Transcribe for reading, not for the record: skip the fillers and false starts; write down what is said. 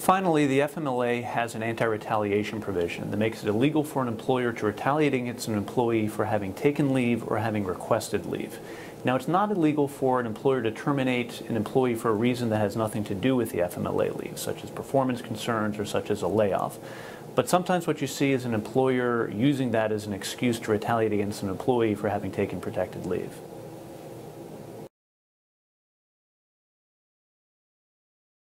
Finally, the FMLA has an anti-retaliation provision that makes it illegal for an employer to retaliate against an employee for having taken leave or having requested leave. Now, it's not illegal for an employer to terminate an employee for a reason that has nothing to do with the FMLA leave, such as performance concerns or such as a layoff. But sometimes what you see is an employer using that as an excuse to retaliate against an employee for having taken protected leave.